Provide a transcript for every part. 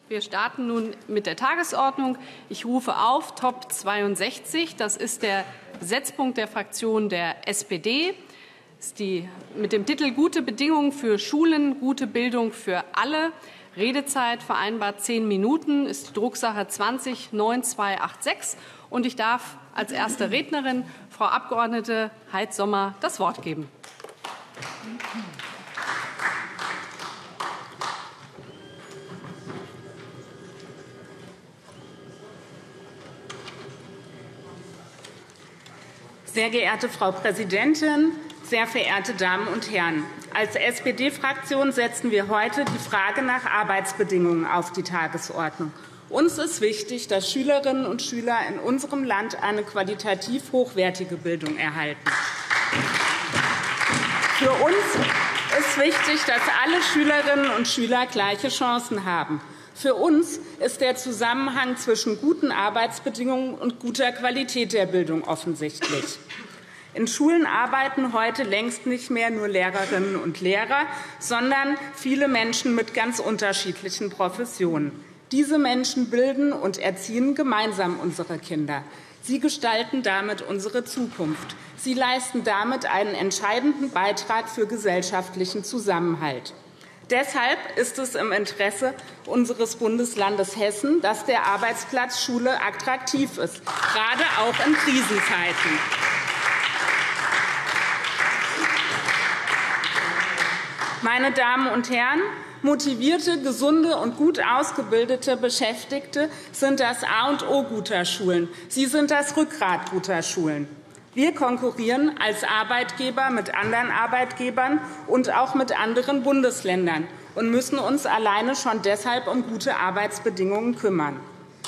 Wir starten nun mit der Tagesordnung. Ich rufe auf Top 62. Das ist der Setzpunkt der Fraktion der SPD. Das ist mit dem Titel Gute Bedingungen für Schulen, gute Bildung für alle. Redezeit vereinbart 10 Minuten, ist die Drucksache 20-9286. Und ich darf als erste Rednerin Frau Abgeordnete Heitz-Sommer das Wort geben. Sehr geehrte Frau Präsidentin, sehr verehrte Damen und Herren! Als SPD-Fraktion setzen wir heute die Frage nach Arbeitsbedingungen auf die Tagesordnung. Uns ist wichtig, dass Schülerinnen und Schüler in unserem Land eine qualitativ hochwertige Bildung erhalten. Für uns ist wichtig, dass alle Schülerinnen und Schüler gleiche Chancen haben. Für uns ist der Zusammenhang zwischen guten Arbeitsbedingungen und guter Qualität der Bildung offensichtlich. In Schulen arbeiten heute längst nicht mehr nur Lehrerinnen und Lehrer, sondern viele Menschen mit ganz unterschiedlichen Professionen. Diese Menschen bilden und erziehen gemeinsam unsere Kinder. Sie gestalten damit unsere Zukunft. Sie leisten damit einen entscheidenden Beitrag für gesellschaftlichen Zusammenhalt. Deshalb ist es im Interesse unseres Bundeslandes Hessen, dass der Arbeitsplatz Schule attraktiv ist, gerade auch in Krisenzeiten. Meine Damen und Herren, motivierte, gesunde und gut ausgebildete Beschäftigte sind das A und O guter Schulen. Sie sind das Rückgrat guter Schulen. Wir konkurrieren als Arbeitgeber mit anderen Arbeitgebern und auch mit anderen Bundesländern und müssen uns alleine schon deshalb um gute Arbeitsbedingungen kümmern.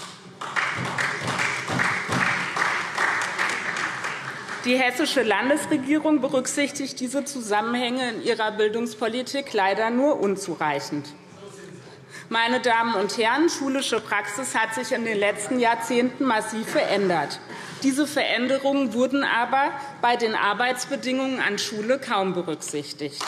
Die hessische Landesregierung berücksichtigt diese Zusammenhänge in ihrer Bildungspolitik leider nur unzureichend. Meine Damen und Herren, schulische Praxis hat sich in den letzten Jahrzehnten massiv verändert. Diese Veränderungen wurden aber bei den Arbeitsbedingungen an Schule kaum berücksichtigt.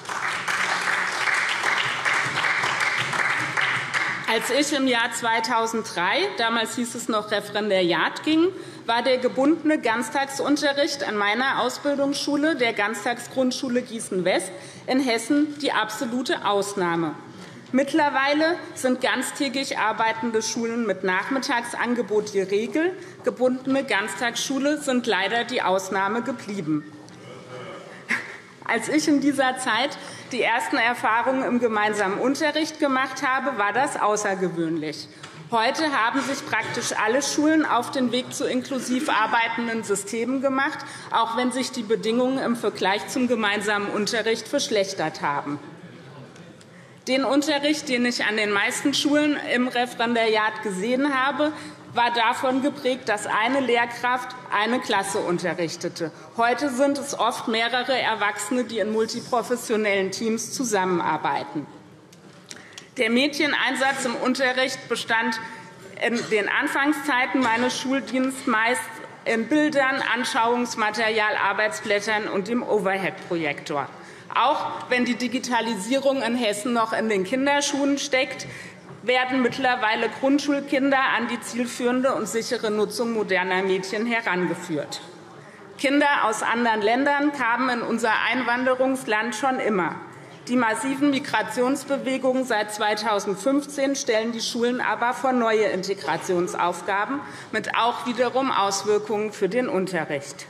Als ich im Jahr 2003, damals hieß es noch Referendariat, ging, war der gebundene Ganztagsunterricht an meiner Ausbildungsschule, der Ganztagsgrundschule Gießen-West in Hessen, die absolute Ausnahme. Mittlerweile sind ganztägig arbeitende Schulen mit Nachmittagsangebot die Regel. Gebundene Ganztagsschule sind leider die Ausnahme geblieben. Als ich in dieser Zeit die ersten Erfahrungen im gemeinsamen Unterricht gemacht habe, war das außergewöhnlich. Heute haben sich praktisch alle Schulen auf den Weg zu inklusiv arbeitenden Systemen gemacht, auch wenn sich die Bedingungen im Vergleich zum gemeinsamen Unterricht verschlechtert haben. Den Unterricht, den ich an den meisten Schulen im Referendariat gesehen habe, war davon geprägt, dass eine Lehrkraft eine Klasse unterrichtete. Heute sind es oft mehrere Erwachsene, die in multiprofessionellen Teams zusammenarbeiten. Der Mädcheneinsatz im Unterricht bestand in den Anfangszeiten meines Schuldienstes meist in Bildern, Anschauungsmaterial, Arbeitsblättern und dem Overhead-Projektor. Auch wenn die Digitalisierung in Hessen noch in den Kinderschuhen steckt, werden mittlerweile Grundschulkinder an die zielführende und sichere Nutzung moderner Medien herangeführt. Kinder aus anderen Ländern kamen in unser Einwanderungsland schon immer. Die massiven Migrationsbewegungen seit 2015 stellen die Schulen aber vor neue Integrationsaufgaben mit auch wiederum Auswirkungen für den Unterricht.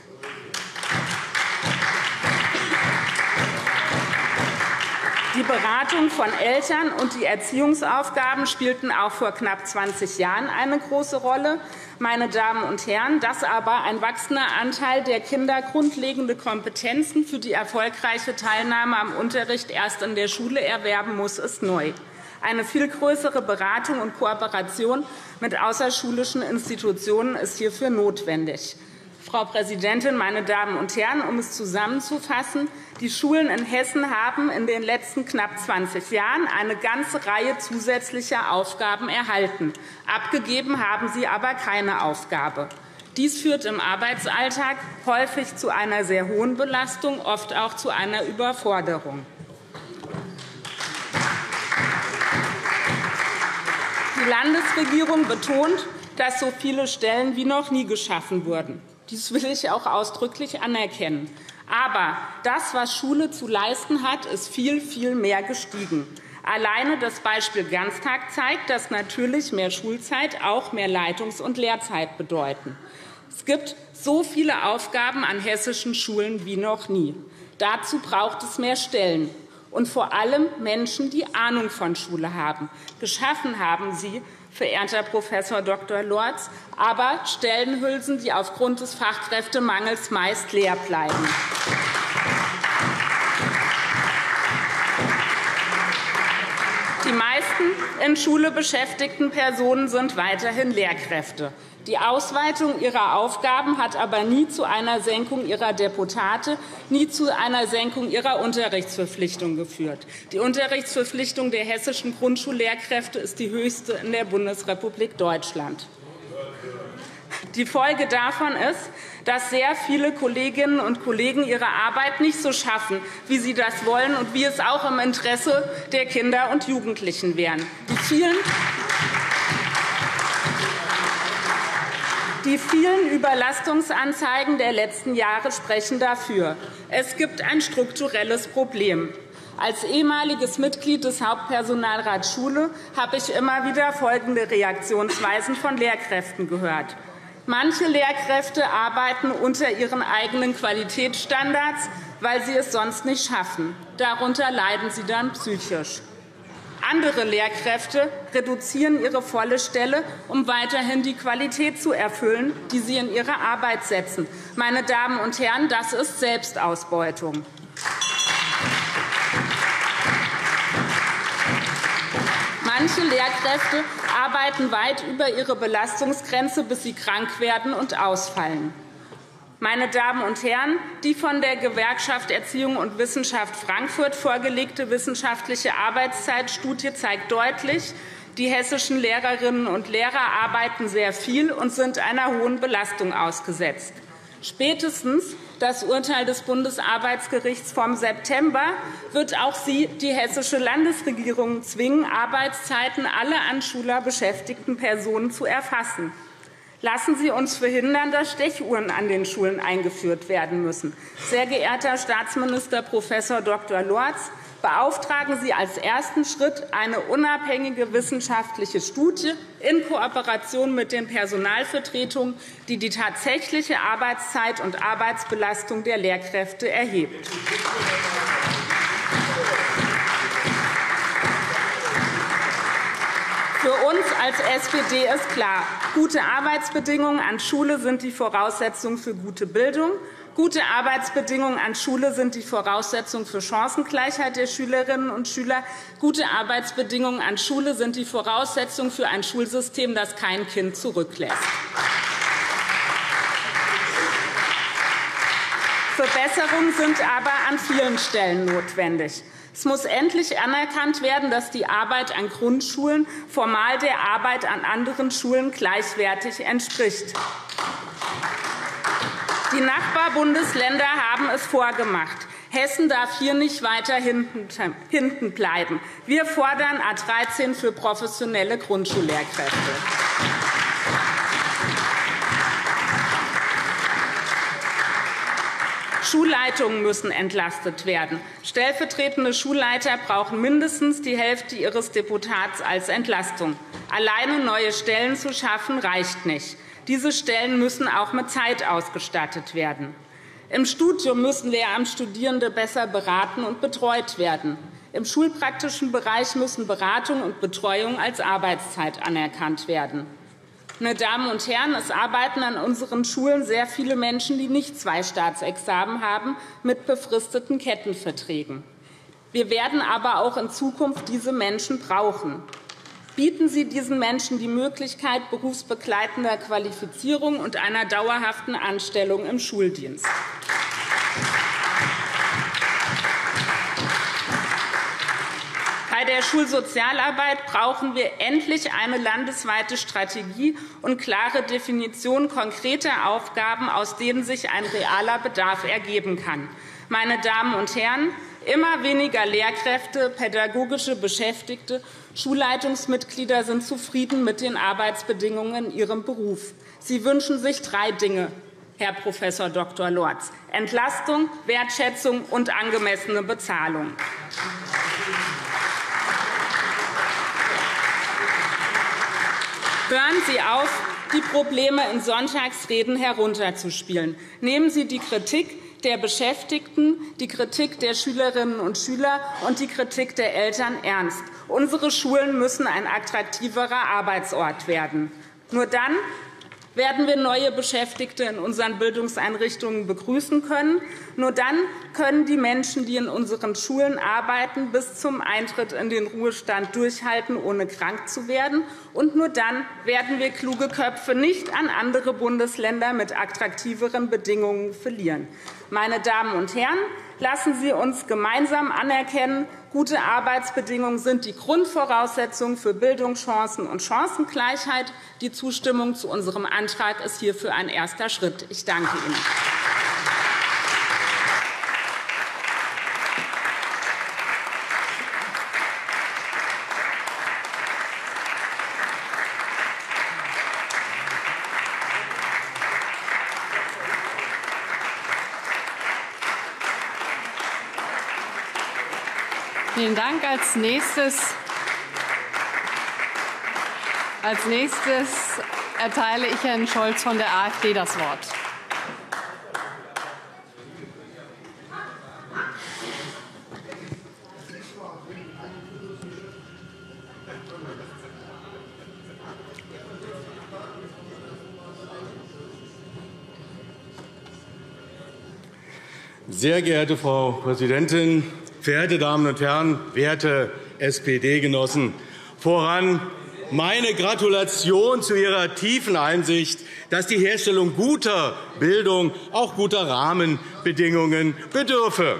Die Beratung von Eltern und die Erziehungsaufgaben spielten auch vor knapp 20 Jahren eine große Rolle. Meine Damen und Herren, dass aber ein wachsender Anteil der Kinder grundlegende Kompetenzen für die erfolgreiche Teilnahme am Unterricht erst in der Schule erwerben muss, ist neu. Eine viel größere Beratung und Kooperation mit außerschulischen Institutionen ist hierfür notwendig. Frau Präsidentin, meine Damen und Herren, um es zusammenzufassen, die Schulen in Hessen haben in den letzten knapp 20 Jahren eine ganze Reihe zusätzlicher Aufgaben erhalten. Abgegeben haben sie aber keine Aufgabe. Dies führt im Arbeitsalltag häufig zu einer sehr hohen Belastung, oft auch zu einer Überforderung. Die Landesregierung betont, dass so viele Stellen wie noch nie geschaffen wurden. Dies will ich auch ausdrücklich anerkennen. Aber das, was Schule zu leisten hat, ist viel, viel mehr gestiegen. Alleine das Beispiel Ganztag zeigt, dass natürlich mehr Schulzeit auch mehr Leitungs- und Lehrzeit bedeuten. Es gibt so viele Aufgaben an hessischen Schulen wie noch nie. Dazu braucht es mehr Stellen und vor allem Menschen, die Ahnung von Schule haben. Geschaffen haben sie, verehrter Professor Dr. Lorz, aber Stellenhülsen, die aufgrund des Fachkräftemangels meist leer bleiben. Die meisten in Schule beschäftigten Personen sind weiterhin Lehrkräfte. Die Ausweitung ihrer Aufgaben hat aber nie zu einer Senkung ihrer Deputate, nie zu einer Senkung ihrer Unterrichtsverpflichtung geführt. Die Unterrichtsverpflichtung der hessischen Grundschullehrkräfte ist die höchste in der Bundesrepublik Deutschland. Die Folge davon ist, dass sehr viele Kolleginnen und Kollegen ihre Arbeit nicht so schaffen, wie sie das wollen und wie es auch im Interesse der Kinder und Jugendlichen wäre. Die vielen Überlastungsanzeigen der letzten Jahre sprechen dafür. Es gibt ein strukturelles Problem. Als ehemaliges Mitglied des Hauptpersonalrats Schule habe ich immer wieder folgende Reaktionsweisen von Lehrkräften gehört. Manche Lehrkräfte arbeiten unter ihren eigenen Qualitätsstandards, weil sie es sonst nicht schaffen. Darunter leiden sie dann psychisch. Andere Lehrkräfte reduzieren ihre volle Stelle, um weiterhin die Qualität zu erfüllen, die sie in ihre Arbeit setzen. Meine Damen und Herren, das ist Selbstausbeutung. Manche Lehrkräfte arbeiten weit über ihre Belastungsgrenze, bis sie krank werden und ausfallen. Meine Damen und Herren, die von der Gewerkschaft Erziehung und Wissenschaft Frankfurt vorgelegte wissenschaftliche Arbeitszeitstudie zeigt deutlich, die hessischen Lehrerinnen und Lehrer arbeiten sehr viel und sind einer hohen Belastung ausgesetzt. Spätestens das Urteil des Bundesarbeitsgerichts vom September wird auch Sie, die hessische Landesregierung, zwingen, Arbeitszeiten aller an Schule beschäftigten Personen zu erfassen. Lassen Sie uns verhindern, dass Stechuhren an den Schulen eingeführt werden müssen. Sehr geehrter Staatsminister Prof. Dr. Lorz, beauftragen Sie als ersten Schritt eine unabhängige wissenschaftliche Studie in Kooperation mit den Personalvertretungen, die die tatsächliche Arbeitszeit und Arbeitsbelastung der Lehrkräfte erhebt. Für uns als SPD ist klar, gute Arbeitsbedingungen an Schule sind die Voraussetzung für gute Bildung. Gute Arbeitsbedingungen an Schule sind die Voraussetzung für Chancengleichheit der Schülerinnen und Schüler. Gute Arbeitsbedingungen an Schule sind die Voraussetzung für ein Schulsystem, das kein Kind zurücklässt. Verbesserungen sind aber an vielen Stellen notwendig. Es muss endlich anerkannt werden, dass die Arbeit an Grundschulen formal der Arbeit an anderen Schulen gleichwertig entspricht. Die Nachbarbundesländer haben es vorgemacht. Hessen darf hier nicht weiter hinten bleiben. Wir fordern A13 für professionelle Grundschullehrkräfte. Schulleitungen müssen entlastet werden. Stellvertretende Schulleiter brauchen mindestens die Hälfte ihres Deputats als Entlastung. Alleine neue Stellen zu schaffen, reicht nicht. Diese Stellen müssen auch mit Zeit ausgestattet werden. Im Studium müssen Lehramtsstudierende besser beraten und betreut werden. Im schulpraktischen Bereich müssen Beratung und Betreuung als Arbeitszeit anerkannt werden. Meine Damen und Herren, es arbeiten an unseren Schulen sehr viele Menschen, die nicht 2 Staatsexamen haben, mit befristeten Kettenverträgen. Wir werden aber auch in Zukunft diese Menschen brauchen. Bieten Sie diesen Menschen die Möglichkeit berufsbegleitender Qualifizierung und einer dauerhaften Anstellung im Schuldienst. Bei der Schulsozialarbeit brauchen wir endlich eine landesweite Strategie und klare Definition konkreter Aufgaben, aus denen sich ein realer Bedarf ergeben kann. Meine Damen und Herren, Immer weniger Lehrkräfte, pädagogische Beschäftigte, Schulleitungsmitglieder sind zufrieden mit den Arbeitsbedingungen in ihrem Beruf. Sie wünschen sich 3 Dinge, Herr Prof. Dr. Lorz: Entlastung, Wertschätzung und angemessene Bezahlung. Hören Sie auf, die Probleme in Sonntagsreden herunterzuspielen. Nehmen Sie die Kritik der Beschäftigten, die Kritik der Schülerinnen und Schüler und die Kritik der Eltern ernst. Unsere Schulen müssen ein attraktiverer Arbeitsort werden. Nur dann werden wir neue Beschäftigte in unseren Bildungseinrichtungen begrüßen können. Nur dann können die Menschen, die in unseren Schulen arbeiten, bis zum Eintritt in den Ruhestand durchhalten, ohne krank zu werden. Und nur dann werden wir kluge Köpfe nicht an andere Bundesländer mit attraktiveren Bedingungen verlieren. Meine Damen und Herren, lassen Sie uns gemeinsam anerkennen, gute Arbeitsbedingungen sind die Grundvoraussetzung für Bildungschancen und Chancengleichheit. Die Zustimmung zu unserem Antrag ist hierfür ein erster Schritt. Ich danke Ihnen. Vielen Dank. Als nächstes erteile ich Herrn Scholz von der AfD das Wort. Sehr geehrte Frau Präsidentin, verehrte Damen und Herren, werte SPD-Genossen! Voran meine Gratulation zu Ihrer tiefen Einsicht, dass die Herstellung guter Bildung auch guter Rahmenbedingungen bedürfe.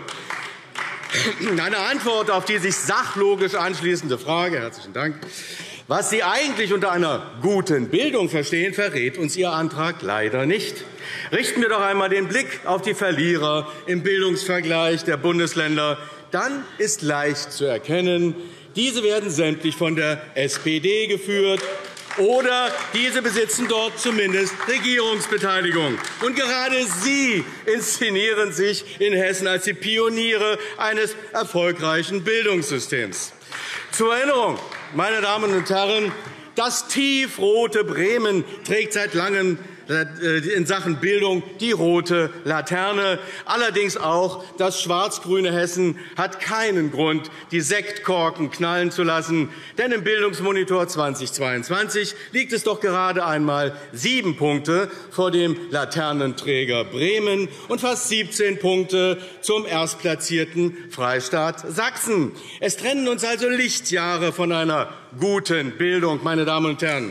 Eine Antwort auf die sich sachlogisch anschließende Frage, herzlichen Dank, was Sie eigentlich unter einer guten Bildung verstehen, verrät uns Ihr Antrag leider nicht. Richten wir doch einmal den Blick auf die Verlierer im Bildungsvergleich der Bundesländer. Dann ist leicht zu erkennen, diese werden sämtlich von der SPD geführt, oder diese besitzen dort zumindest Regierungsbeteiligung. Und gerade Sie inszenieren sich in Hessen als die Pioniere eines erfolgreichen Bildungssystems. Zur Erinnerung, meine Damen und Herren, das tiefrote Bremen trägt seit langem in Sachen Bildung die rote Laterne. Allerdings auch das schwarz-grüne Hessen hat keinen Grund, die Sektkorken knallen zu lassen. Denn im Bildungsmonitor 2022 liegt es doch gerade einmal 7 Punkte vor dem Laternenträger Bremen und fast 17 Punkte zum erstplatzierten Freistaat Sachsen. Es trennen uns also Lichtjahre von einer guten Bildung, meine Damen und Herren.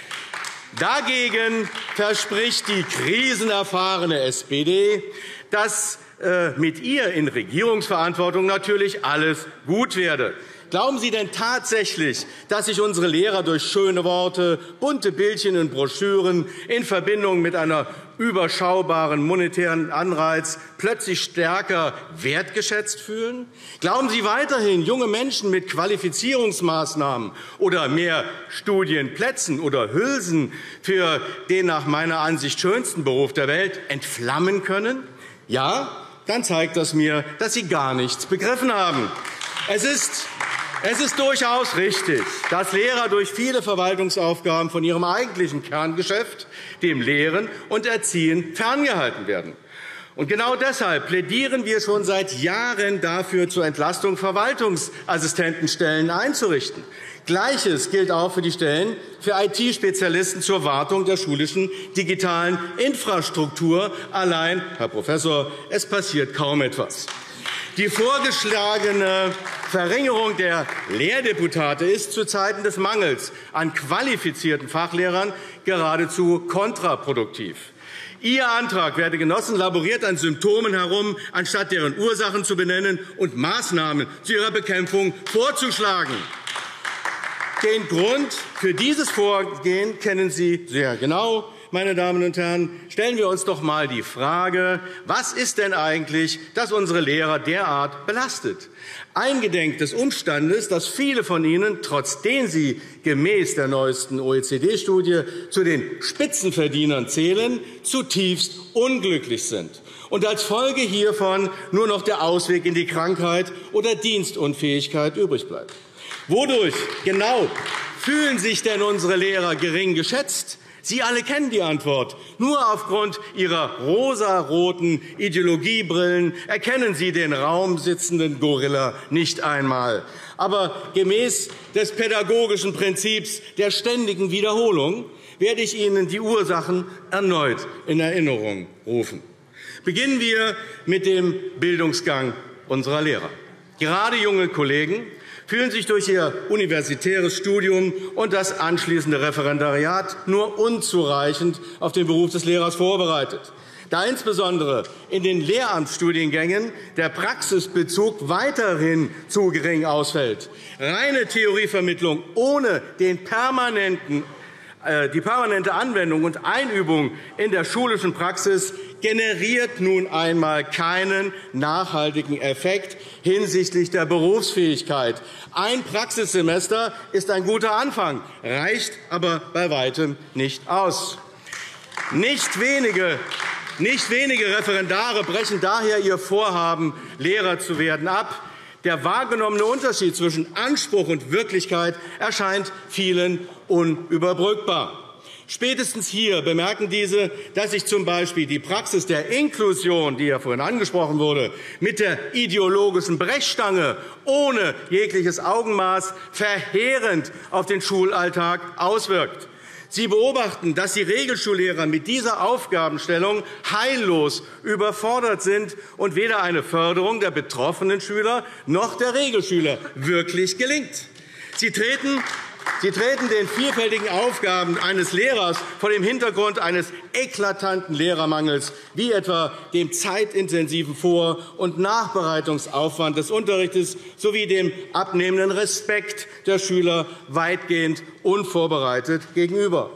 Dagegen verspricht die krisenerfahrene SPD, dass mit ihr in Regierungsverantwortung natürlich alles gut werde. Glauben Sie denn tatsächlich, dass sich unsere Lehrer durch schöne Worte, bunte Bildchen in Broschüren in Verbindung mit einer überschaubaren monetären Anreiz plötzlich stärker wertgeschätzt fühlen? Glauben Sie weiterhin, junge Menschen mit Qualifizierungsmaßnahmen oder mehr Studienplätzen oder Hülsen für den nach meiner Ansicht schönsten Beruf der Welt entflammen können? Ja, dann zeigt das mir, dass Sie gar nichts begriffen haben. Es ist durchaus richtig, dass Lehrer durch viele Verwaltungsaufgaben von ihrem eigentlichen Kerngeschäft, dem Lehren und Erziehen, ferngehalten werden. Und genau deshalb plädieren wir schon seit Jahren dafür, zur Entlastung Verwaltungsassistentenstellen einzurichten. Gleiches gilt auch für die Stellen für IT-Spezialisten zur Wartung der schulischen digitalen Infrastruktur. Allein, Herr Professor, es passiert kaum etwas. Die vorgeschlagene Verringerung der Lehrdeputate ist zu Zeiten des Mangels an qualifizierten Fachlehrern geradezu kontraproduktiv. Ihr Antrag, werte Genossen, laboriert an Symptomen herum, anstatt deren Ursachen zu benennen und Maßnahmen zu ihrer Bekämpfung vorzuschlagen. Den Grund für dieses Vorgehen kennen Sie sehr genau. meine Damen und Herren, stellen wir uns doch einmal die Frage, was ist denn eigentlich, das unsere Lehrer derart belastet? Eingedenk des Umstandes, dass viele von ihnen, trotzdem sie gemäß der neuesten OECD-Studie zu den Spitzenverdienern zählen, zutiefst unglücklich sind und als Folge hiervon nur noch der Ausweg in die Krankheit oder Dienstunfähigkeit übrig bleibt. Wodurch genau fühlen sich denn unsere Lehrer gering geschätzt? Sie alle kennen die Antwort. Nur aufgrund Ihrer rosaroten Ideologiebrillen erkennen Sie den Raum sitzenden Gorilla nicht einmal. Aber gemäß des pädagogischen Prinzips der ständigen Wiederholung werde ich Ihnen die Ursachen erneut in Erinnerung rufen. Beginnen wir mit dem Bildungsgang unserer Lehrer. Gerade junge Kollegen fühlen sich durch ihr universitäres Studium und das anschließende Referendariat nur unzureichend auf den Beruf des Lehrers vorbereitet. Da insbesondere in den Lehramtsstudiengängen der Praxisbezug weiterhin zu gering ausfällt, reine Theorievermittlung ohne die permanente Anwendung und Einübung in der schulischen Praxis generiert nun einmal keinen nachhaltigen Effekt hinsichtlich der Berufsfähigkeit. Ein Praxissemester ist ein guter Anfang, reicht aber bei weitem nicht aus. Nicht wenige Referendare brechen daher ihr Vorhaben, Lehrer zu werden, ab. Der wahrgenommene Unterschied zwischen Anspruch und Wirklichkeit erscheint vielen unüberbrückbar. Spätestens hier bemerken diese, dass sich z.B. die Praxis der Inklusion, die ja vorhin angesprochen wurde, mit der ideologischen Brechstange ohne jegliches Augenmaß verheerend auf den Schulalltag auswirkt. Sie beobachten, dass die Regelschullehrer mit dieser Aufgabenstellung heillos überfordert sind und weder eine Förderung der betroffenen Schüler noch der Regelschüler wirklich gelingt. Sie treten den vielfältigen Aufgaben eines Lehrers vor dem Hintergrund eines eklatanten Lehrermangels, wie etwa dem zeitintensiven Vor- und Nachbereitungsaufwand des Unterrichts sowie dem abnehmenden Respekt der Schüler weitgehend unvorbereitet gegenüber.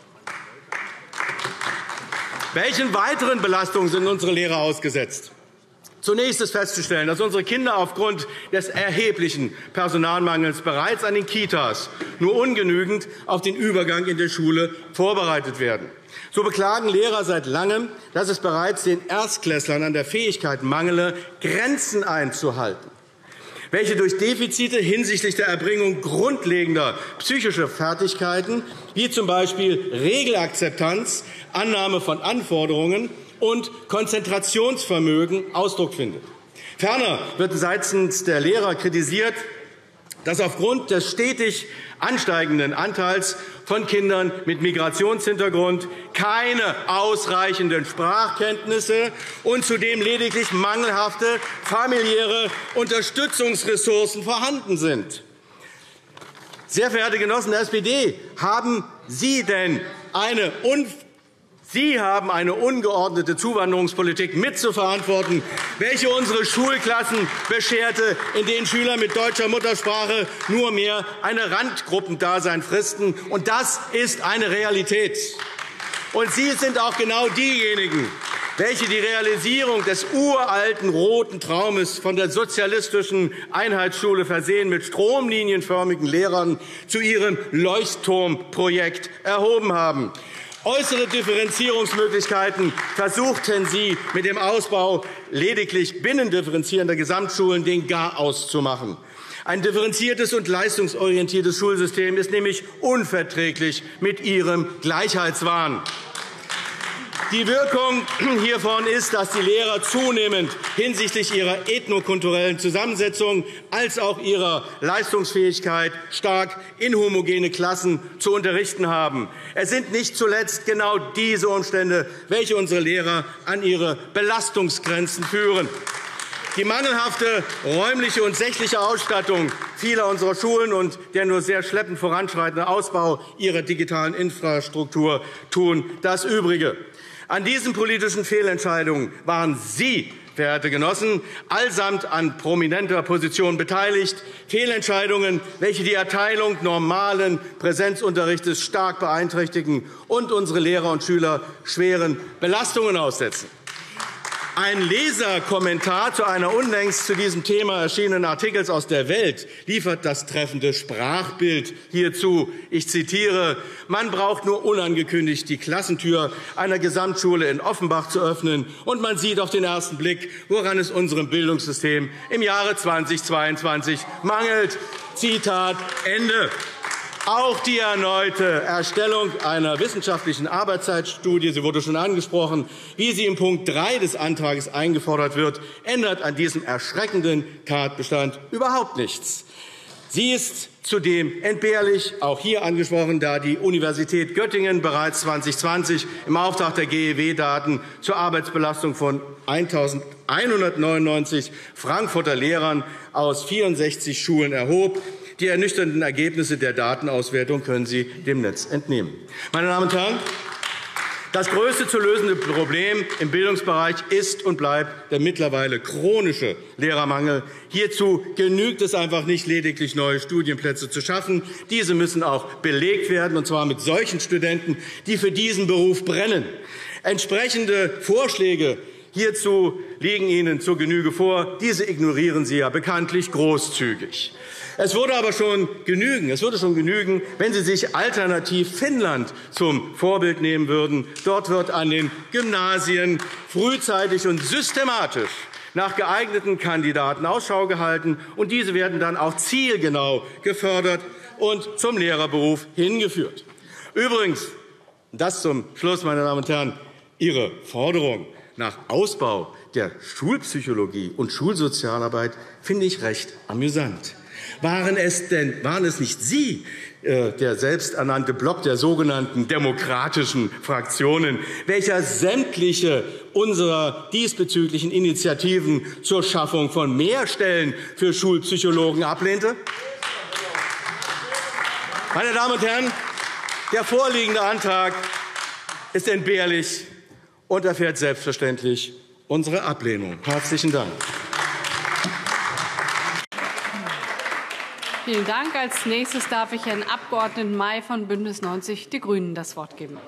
Welchen weiteren Belastungen sind unsere Lehrer ausgesetzt? Zunächst ist festzustellen, dass unsere Kinder aufgrund des erheblichen Personalmangels bereits an den Kitas nur ungenügend auf den Übergang in die Schule vorbereitet werden. So beklagen Lehrer seit Langem, dass es bereits den Erstklässlern an der Fähigkeit mangele, Grenzen einzuhalten, welche durch Defizite hinsichtlich der Erbringung grundlegender psychischer Fertigkeiten, wie z. B. Regelakzeptanz, Annahme von Anforderungen und Konzentrationsvermögen Ausdruck findet. Ferner wird seitens der Lehrer kritisiert, dass aufgrund des stetig ansteigenden Anteils von Kindern mit Migrationshintergrund keine ausreichenden Sprachkenntnisse und zudem lediglich mangelhafte familiäre Unterstützungsressourcen vorhanden sind. Sehr verehrte Genossen der SPD, haben Sie denn Sie haben eine ungeordnete Zuwanderungspolitik mitzuverantworten, welche unsere Schulklassen bescherte, in denen Schüler mit deutscher Muttersprache nur mehr eine Randgruppendasein fristen. Und das ist eine Realität. Und Sie sind auch genau diejenigen, welche die Realisierung des uralten roten Traumes von der sozialistischen Einheitsschule versehen mit stromlinienförmigen Lehrern zu ihrem Leuchtturmprojekt erhoben haben. Äußere Differenzierungsmöglichkeiten versuchten Sie mit dem Ausbau lediglich binnendifferenzierender Gesamtschulen den Garaus zu machen. Ein differenziertes und leistungsorientiertes Schulsystem ist nämlich unverträglich mit Ihrem Gleichheitswahn. Die Wirkung hiervon ist, dass die Lehrer zunehmend hinsichtlich ihrer ethnokulturellen Zusammensetzung als auch ihrer Leistungsfähigkeit stark inhomogene Klassen zu unterrichten haben. Es sind nicht zuletzt genau diese Umstände, welche unsere Lehrer an ihre Belastungsgrenzen führen. Die mangelhafte räumliche und sächliche Ausstattung vieler unserer Schulen und der nur sehr schleppend voranschreitende Ausbau ihrer digitalen Infrastruktur tun das Übrige. An diesen politischen Fehlentscheidungen waren Sie verehrte Genossen, allesamt an prominenter Position beteiligt. Fehlentscheidungen, welche die Erteilung normalen Präsenzunterrichtes stark beeinträchtigen und unsere Lehrer und Schüler schweren Belastungen aussetzen. Ein Leserkommentar zu einer unlängst zu diesem Thema erschienenen Artikels aus der Welt liefert das treffende Sprachbild hierzu. Ich zitiere: Man braucht nur unangekündigt die Klassentür einer Gesamtschule in Offenbach zu öffnen, und man sieht auf den ersten Blick, woran es unserem Bildungssystem im Jahre 2022 mangelt. Zitat Ende. Auch die erneute Erstellung einer wissenschaftlichen Arbeitszeitstudie, sie wurde schon angesprochen, wie sie in Punkt 3 des Antrags eingefordert wird, ändert an diesem erschreckenden Tatbestand überhaupt nichts. Sie ist zudem entbehrlich, auch hier angesprochen, da die Universität Göttingen bereits 2020 im Auftrag der GEW Daten zur Arbeitsbelastung von 1.199 Frankfurter Lehrern aus 64 Schulen erhob. Die ernüchternden Ergebnisse der Datenauswertung können Sie dem Netz entnehmen. Meine Damen und Herren, das größte zu lösende Problem im Bildungsbereich ist und bleibt der mittlerweile chronische Lehrermangel. Hierzu genügt es einfach nicht, lediglich neue Studienplätze zu schaffen. Diese müssen auch belegt werden, und zwar mit solchen Studenten, die für diesen Beruf brennen. Entsprechende Vorschläge hierzu liegen Ihnen zur Genüge vor. Diese ignorieren Sie ja bekanntlich großzügig. Es würde schon genügen, wenn Sie sich alternativ Finnland zum Vorbild nehmen würden. Dort wird an den Gymnasien frühzeitig und systematisch nach geeigneten Kandidaten Ausschau gehalten, und diese werden dann auch zielgenau gefördert und zum Lehrerberuf hingeführt. Übrigens, das zum Schluss, meine Damen und Herren, Ihre Forderung nach Ausbau der Schulpsychologie und Schulsozialarbeit finde ich recht amüsant. Waren es nicht Sie, der selbsternannte Block der sogenannten demokratischen Fraktionen, welcher sämtliche unserer diesbezüglichen Initiativen zur Schaffung von mehr Stellen für Schulpsychologen ablehnte? Meine Damen und Herren, der vorliegende Antrag ist entbehrlich und erfährt selbstverständlich unsere Ablehnung. Herzlichen Dank. Vielen Dank. Als nächstes darf ich Herrn Abg. May von Bündnis 90 Die Grünen das Wort geben.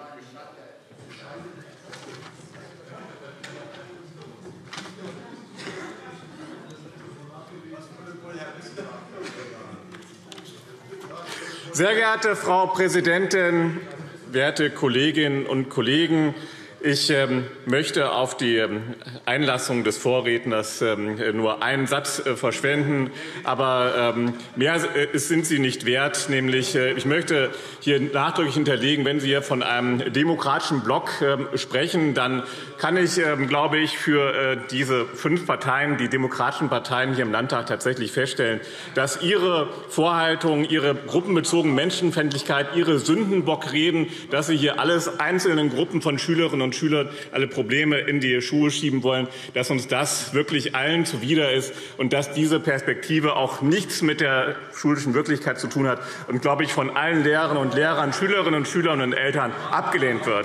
Sehr geehrte Frau Präsidentin, werte Kolleginnen und Kollegen! Ich möchte auf die Einlassung des Vorredners nur einen Satz verschwenden, aber mehr sind Sie nicht wert. Nämlich, ich möchte hier nachdrücklich hinterlegen, wenn Sie hier von einem demokratischen Block sprechen, dann kann ich, glaube ich, für diese 5 Parteien, die demokratischen Parteien hier im Landtag tatsächlich feststellen, dass Ihre Vorhaltung, Ihre gruppenbezogene Menschenfeindlichkeit, Ihre Sündenbockreden, dass Sie hier alles einzelnen Gruppen von Schülerinnen und Schülern alle Probleme in die Schuhe schieben wollen, dass uns das wirklich allen zuwider ist und dass diese Perspektive auch nichts mit der schulischen Wirklichkeit zu tun hat und, glaube ich, von allen Lehrerinnen und Lehrern, Schülerinnen und Schülern und Eltern abgelehnt wird.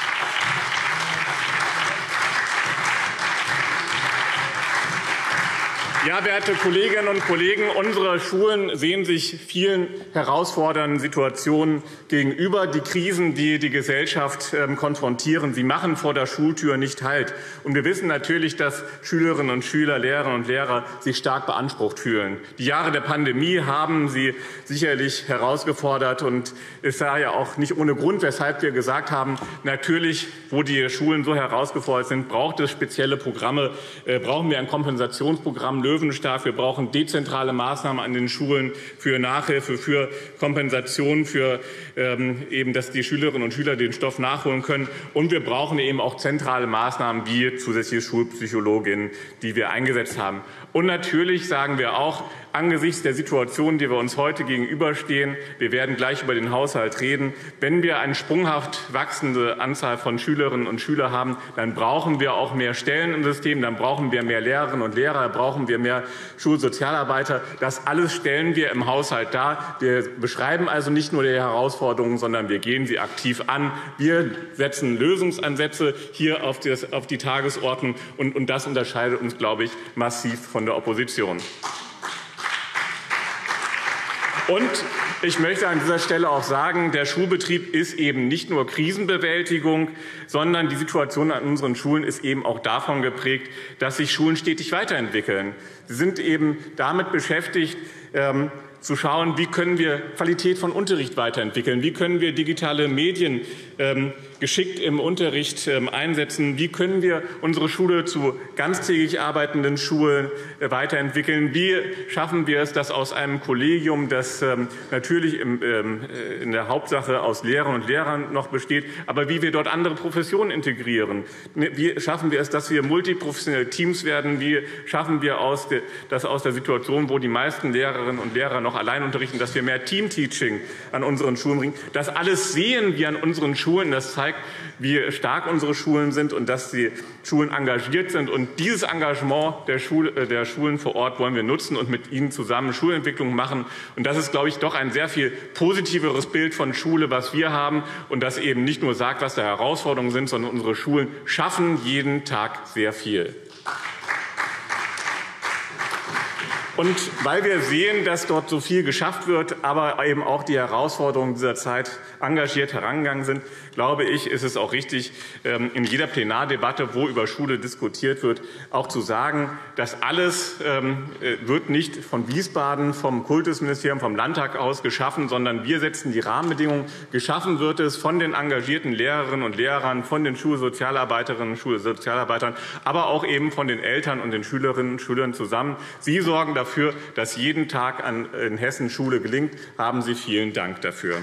Ja, werte Kolleginnen und Kollegen, unsere Schulen sehen sich vielen herausfordernden Situationen gegenüber. Die Krisen, die die Gesellschaft konfrontieren, sie machen vor der Schultür nicht Halt. Und wir wissen natürlich, dass Schülerinnen und Schüler, Lehrerinnen und Lehrer sich stark beansprucht fühlen. Die Jahre der Pandemie haben sie sicherlich herausgefordert. Und es war ja auch nicht ohne Grund, weshalb wir gesagt haben, natürlich, wo die Schulen so herausgefordert sind, braucht es spezielle Programme, brauchen wir ein Kompensationsprogramm, Löwenstark. Wir brauchen dezentrale Maßnahmen an den Schulen für Nachhilfe, für Kompensation, für eben, dass die Schülerinnen und Schüler den Stoff nachholen können. Und wir brauchen eben auch zentrale Maßnahmen wie zusätzliche Schulpsychologinnen, die wir eingesetzt haben. Und natürlich sagen wir auch, angesichts der Situation, die wir uns heute gegenüberstehen, wir werden gleich über den Haushalt reden, wenn wir eine sprunghaft wachsende Anzahl von Schülerinnen und Schülern haben, dann brauchen wir auch mehr Stellen im System, dann brauchen wir mehr Lehrerinnen und Lehrer, brauchen wir mehr Schulsozialarbeiter. Das alles stellen wir im Haushalt dar. Wir beschreiben also nicht nur die Herausforderungen, sondern wir gehen sie aktiv an. Wir setzen Lösungsansätze hier auf die Tagesordnung, und das unterscheidet uns, glaube ich, massiv von der Opposition. Und ich möchte an dieser Stelle auch sagen, der Schulbetrieb ist eben nicht nur Krisenbewältigung, sondern die Situation an unseren Schulen ist eben auch davon geprägt, dass sich Schulen stetig weiterentwickeln. Sie sind eben damit beschäftigt, zu schauen, wie können wir Qualität von Unterricht weiterentwickeln, wie können wir digitale Medien geschickt im Unterricht einsetzen, wie können wir unsere Schule zu ganztägig arbeitenden Schulen weiterentwickeln, wie schaffen wir es, dass aus einem Kollegium, das natürlich in der Hauptsache aus Lehrern und Lehrern noch besteht, aber wie wir dort andere Professionen integrieren, wie schaffen wir es, dass wir multiprofessionelle Teams werden, wie schaffen wir das aus der Situation, wo die meisten Lehrerinnen und Lehrer noch allein unterrichten, dass wir mehr Teamteaching an unseren Schulen bringen. Das alles sehen wir an unseren Schulen. Das zeigt, wie stark unsere Schulen sind und dass die Schulen engagiert sind. Und dieses Engagement der Schulen vor Ort wollen wir nutzen und mit ihnen zusammen Schulentwicklung machen. Und das ist, glaube ich, doch ein sehr viel positiveres Bild von Schule, was wir haben. Und das eben nicht nur sagt, was da Herausforderungen sind, sondern unsere Schulen schaffen jeden Tag sehr viel. Und weil wir sehen, dass dort so viel geschafft wird, aber eben auch die Herausforderungen dieser Zeit engagiert herangegangen sind, glaube ich, ist es auch richtig, in jeder Plenardebatte, wo über Schule diskutiert wird, auch zu sagen, das alles wird nicht von Wiesbaden, vom Kultusministerium, vom Landtag aus geschaffen, sondern wir setzen die Rahmenbedingungen. Geschaffen wird es von den engagierten Lehrerinnen und Lehrern, von den Schulsozialarbeiterinnen und Schulsozialarbeitern, aber auch eben von den Eltern und den Schülerinnen und Schülern zusammen. Sie sorgen dafür, dass jeden Tag in Hessen Schule gelingt. Haben Sie vielen Dank dafür.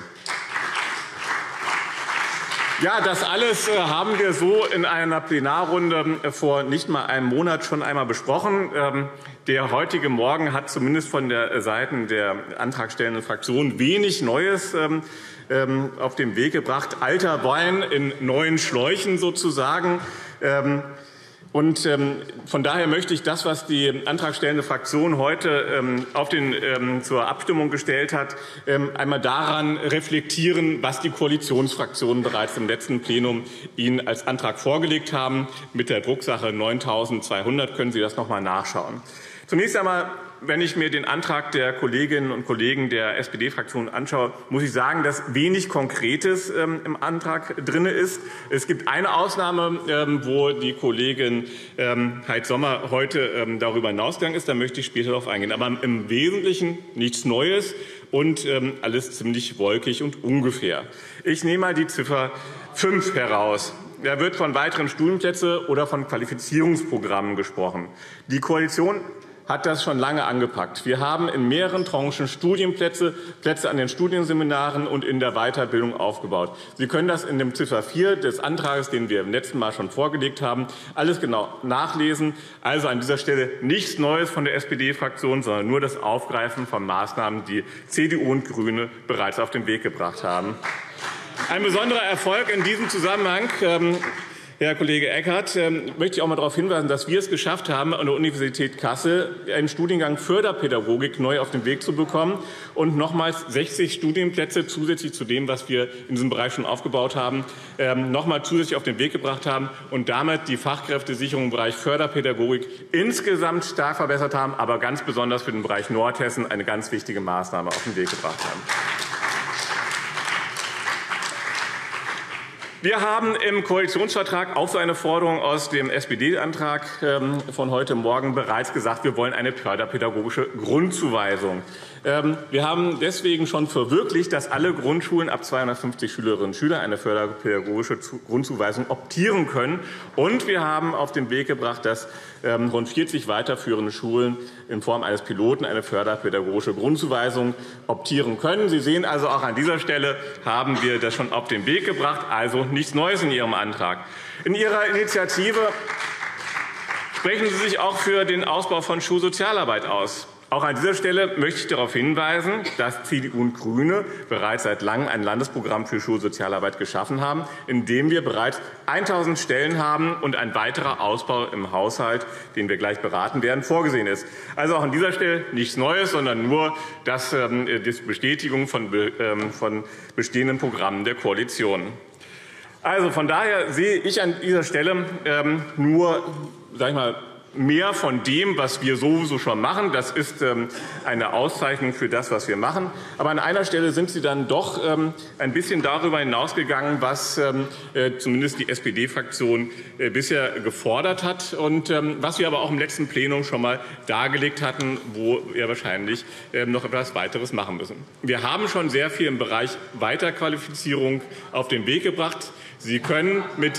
Ja, das alles haben wir so in einer Plenarrunde vor nicht mal einem Monat schon einmal besprochen. Der heutige Morgen hat zumindest von der Seite der antragstellenden Fraktion wenig Neues auf den Weg gebracht. Alter Wein in neuen Schläuchen sozusagen. Und von daher möchte ich das, was die antragstellende Fraktion heute zur Abstimmung gestellt hat, einmal daran reflektieren, was die Koalitionsfraktionen bereits im letzten Plenum Ihnen als Antrag vorgelegt haben. Mit der Drucksache 9.200 können Sie das noch einmal nachschauen. Zunächst einmal, wenn ich mir den Antrag der Kolleginnen und Kollegen der SPD-Fraktion anschaue, muss ich sagen, dass wenig Konkretes im Antrag drin ist. Es gibt eine Ausnahme, wo die Kollegin Heidh-Sommer heute darüber hinausgegangen ist. Da möchte ich später darauf eingehen. Aber im Wesentlichen nichts Neues und alles ziemlich wolkig und ungefähr. Ich nehme mal die Ziffer 5 heraus. Da wird von weiteren Studienplätzen oder von Qualifizierungsprogrammen gesprochen. Die Koalition hat das schon lange angepackt. Wir haben in mehreren Tranchen Studienplätze, Plätze an den Studienseminaren und in der Weiterbildung aufgebaut. Sie können das in dem Ziffer 4 des Antrags, den wir im letzten Mal schon vorgelegt haben, alles genau nachlesen. Also an dieser Stelle nichts Neues von der SPD-Fraktion, sondern nur das Aufgreifen von Maßnahmen, die CDU und Grüne bereits auf den Weg gebracht haben. Ein besonderer Erfolg in diesem Zusammenhang, Herr Kollege Eckert, möchte ich auch mal darauf hinweisen, dass wir es geschafft haben, an der Universität Kassel einen Studiengang Förderpädagogik neu auf den Weg zu bekommen und nochmals 60 Studienplätze zusätzlich zu dem, was wir in diesem Bereich schon aufgebaut haben, nochmal zusätzlich auf den Weg gebracht haben und damit die Fachkräftesicherung im Bereich Förderpädagogik insgesamt stark verbessert haben, aber ganz besonders für den Bereich Nordhessen eine ganz wichtige Maßnahme auf den Weg gebracht haben. Wir haben im Koalitionsvertrag auch so eine Forderung aus dem SPD-Antrag von heute Morgen bereits gesagt, wir wollen eine förderpädagogische Grundzuweisung. Wir haben deswegen schon verwirklicht, dass alle Grundschulen ab 250 Schülerinnen und Schüler eine förderpädagogische Grundzuweisung optieren können. Und wir haben auf den Weg gebracht, dass rund 40 weiterführende Schulen in Form eines Piloten eine förderpädagogische Grundzuweisung optieren können. Sie sehen also, auch an dieser Stelle haben wir das schon auf den Weg gebracht, also nichts Neues in Ihrem Antrag. In Ihrer Initiative sprechen Sie sich auch für den Ausbau von Schulsozialarbeit aus. Auch an dieser Stelle möchte ich darauf hinweisen, dass CDU und GRÜNE bereits seit langem ein Landesprogramm für Schulsozialarbeit geschaffen haben, in dem wir bereits 1.000 Stellen haben und ein weiterer Ausbau im Haushalt, den wir gleich beraten werden, vorgesehen ist. Also auch an dieser Stelle nichts Neues, sondern nur die Bestätigung von bestehenden Programmen der Koalition. Also von daher sehe ich an dieser Stelle nur, sage ich mal, mehr von dem, was wir sowieso schon machen. Das ist eine Auszeichnung für das, was wir machen. Aber an einer Stelle sind Sie dann doch ein bisschen darüber hinausgegangen, was zumindest die SPD-Fraktion bisher gefordert hat und was wir aber auch im letzten Plenum schon mal dargelegt hatten, wo wir wahrscheinlich noch etwas weiteres machen müssen. Wir haben schon sehr viel im Bereich Weiterqualifizierung auf den Weg gebracht. Sie können mit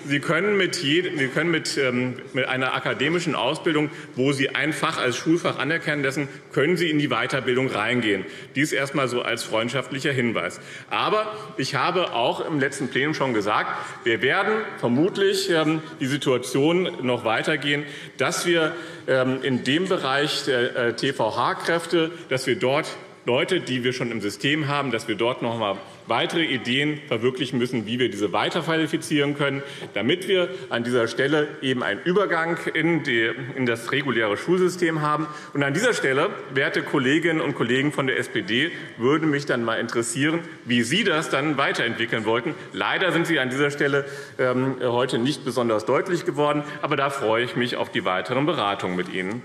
einer akademischen Ausbildung, wo Sie ein Fach als Schulfach anerkennen lassen, können Sie in die Weiterbildung reingehen. Dies erst einmal so als freundschaftlicher Hinweis. Aber ich habe auch im letzten Plenum schon gesagt, wir werden vermutlich die Situation noch weitergehen, dass wir in dem Bereich der TVH-Kräfte, dass wir dort Leute, die wir schon im System haben, dass wir dort noch einmal weitere Ideen verwirklichen müssen, wie wir diese weiterqualifizieren können, damit wir an dieser Stelle eben einen Übergang in das reguläre Schulsystem haben. Und an dieser Stelle, werte Kolleginnen und Kollegen von der SPD, würde mich dann mal interessieren, wie Sie das dann weiterentwickeln wollten. Leider sind Sie an dieser Stelle heute nicht besonders deutlich geworden, aber da freue ich mich auf die weiteren Beratungen mit Ihnen.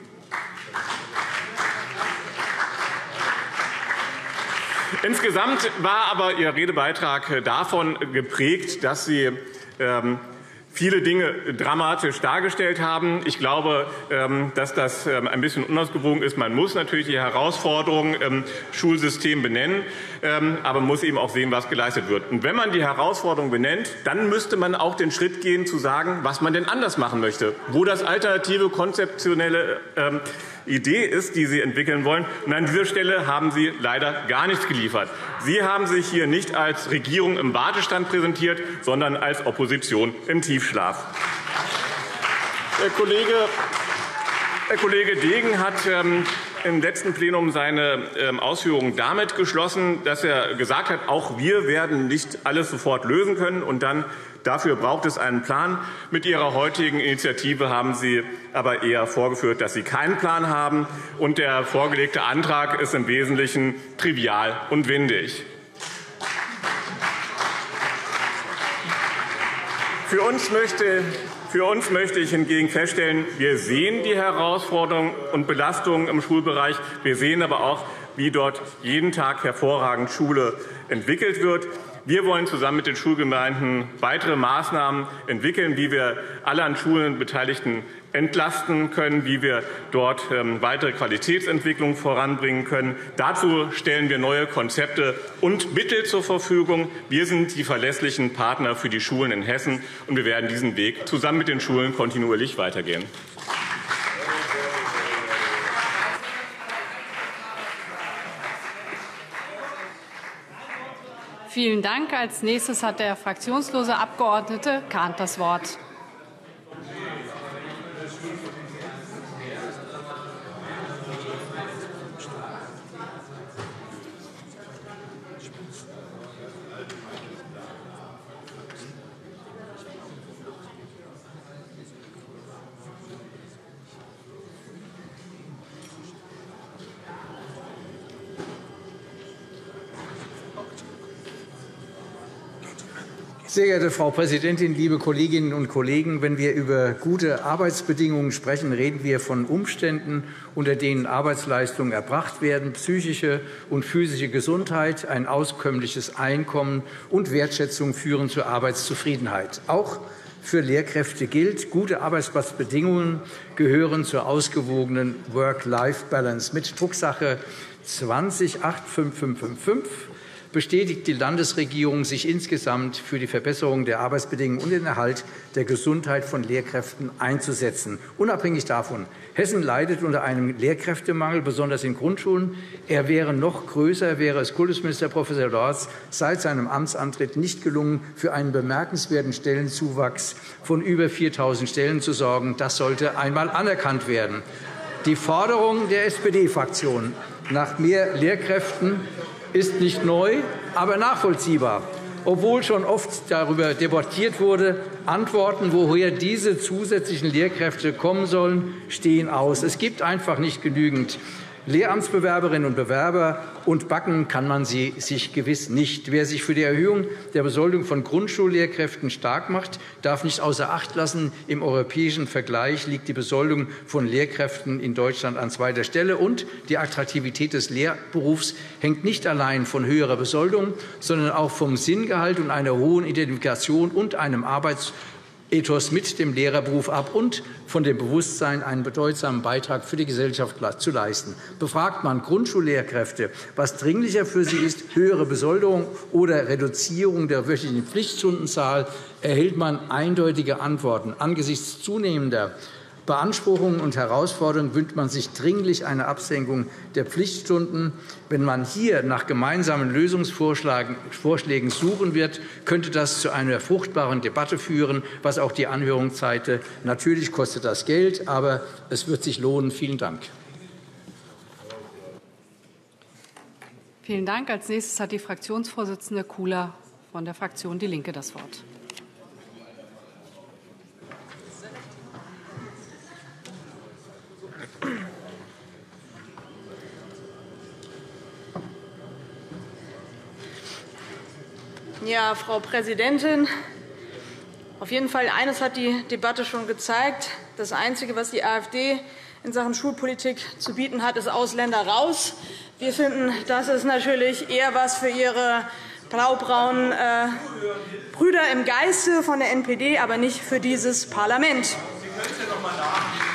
Insgesamt war aber Ihr Redebeitrag davon geprägt, dass Sie viele Dinge dramatisch dargestellt haben. Ich glaube, dass das ein bisschen unausgewogen ist. Man muss natürlich die Herausforderungen im Schulsystem benennen, aber man muss eben auch sehen, was geleistet wird. Und wenn man die Herausforderungen benennt, dann müsste man auch den Schritt gehen, zu sagen, was man denn anders machen möchte, wo das alternative, konzeptionelle Idee ist, die Sie entwickeln wollen. Und an dieser Stelle haben Sie leider gar nichts geliefert. Sie haben sich hier nicht als Regierung im Wartestand präsentiert, sondern als Opposition im Tiefschlaf. Der Kollege Degen hat im letzten Plenum seine Ausführungen damit geschlossen, dass er gesagt hat, auch wir werden nicht alles sofort lösen können und dann dafür braucht es einen Plan. Mit Ihrer heutigen Initiative haben Sie aber eher vorgeführt, dass Sie keinen Plan haben, und der vorgelegte Antrag ist im Wesentlichen trivial und windig. Für uns möchte ich hingegen feststellen, wir sehen die Herausforderungen und Belastungen im Schulbereich. Wir sehen aber auch, wie dort jeden Tag hervorragend Schule entwickelt wird. Wir wollen zusammen mit den Schulgemeinden weitere Maßnahmen entwickeln, wie wir alle an Schulen Beteiligten entlasten können, wie wir dort weitere Qualitätsentwicklung voranbringen können. Dazu stellen wir neue Konzepte und Mittel zur Verfügung. Wir sind die verlässlichen Partner für die Schulen in Hessen, und wir werden diesen Weg zusammen mit den Schulen kontinuierlich weitergehen. Vielen Dank. Als nächstes hat der fraktionslose Abgeordnete Kahnt das Wort. Sehr geehrte Frau Präsidentin, liebe Kolleginnen und Kollegen! Wenn wir über gute Arbeitsbedingungen sprechen, reden wir von Umständen, unter denen Arbeitsleistungen erbracht werden, psychische und physische Gesundheit, ein auskömmliches Einkommen und Wertschätzung führen zur Arbeitszufriedenheit. Auch für Lehrkräfte gilt, gute Arbeitsplatzbedingungen gehören zur ausgewogenen Work-Life-Balance. Mit Drucksache 20-85555 bestätigt die Landesregierung sich insgesamt für die Verbesserung der Arbeitsbedingungen und den Erhalt der Gesundheit von Lehrkräften einzusetzen. Unabhängig davon, Hessen leidet unter einem Lehrkräftemangel, besonders in Grundschulen. Er wäre noch größer, wäre es Kultusminister Prof. Lorz seit seinem Amtsantritt nicht gelungen, für einen bemerkenswerten Stellenzuwachs von über 4.000 Stellen zu sorgen. Das sollte einmal anerkannt werden. Die Forderung der SPD-Fraktion nach mehr Lehrkräften ist nicht neu, aber nachvollziehbar. Obwohl schon oft darüber debattiert wurde, Antworten, woher diese zusätzlichen Lehrkräfte kommen sollen, stehen aus. Es gibt einfach nicht genügend Lehramtsbewerberinnen und Bewerber, und backen kann man sie sich gewiss nicht. Wer sich für die Erhöhung der Besoldung von Grundschullehrkräften stark macht, darf nicht außer Acht lassen, im europäischen Vergleich liegt die Besoldung von Lehrkräften in Deutschland an zweiter Stelle. Und die Attraktivität des Lehrberufs hängt nicht allein von höherer Besoldung, sondern auch vom Sinngehalt und einer hohen Identifikation und einem Arbeitsethos mit dem Lehrerberuf ab und von dem Bewusstsein, einen bedeutsamen Beitrag für die Gesellschaft zu leisten. Befragt man Grundschullehrkräfte, was dringlicher für sie ist, höhere Besoldung oder Reduzierung der wöchentlichen Pflichtstundenzahl, erhält man eindeutige Antworten. Angesichts zunehmender Beanspruchungen und Herausforderungen wünscht man sich dringlich eine Absenkung der Pflichtstunden. Wenn man hier nach gemeinsamen Lösungsvorschlägen suchen wird, könnte das zu einer fruchtbaren Debatte führen, was auch die Anhörung zeigte. Natürlich kostet das Geld, aber es wird sich lohnen. Vielen Dank. Vielen Dank. Als nächstes hat die Fraktionsvorsitzende Kula von der Fraktion DIE LINKE das Wort. Ja, Frau Präsidentin, auf jeden Fall eines hat die Debatte schon gezeigt. Das Einzige, was die AfD in Sachen Schulpolitik zu bieten hat, ist Ausländer raus. Wir finden, das ist natürlich eher was für Ihre blau-braunen Brüder im Geiste von der NPD, aber nicht für dieses Parlament. Sie können es ja noch mal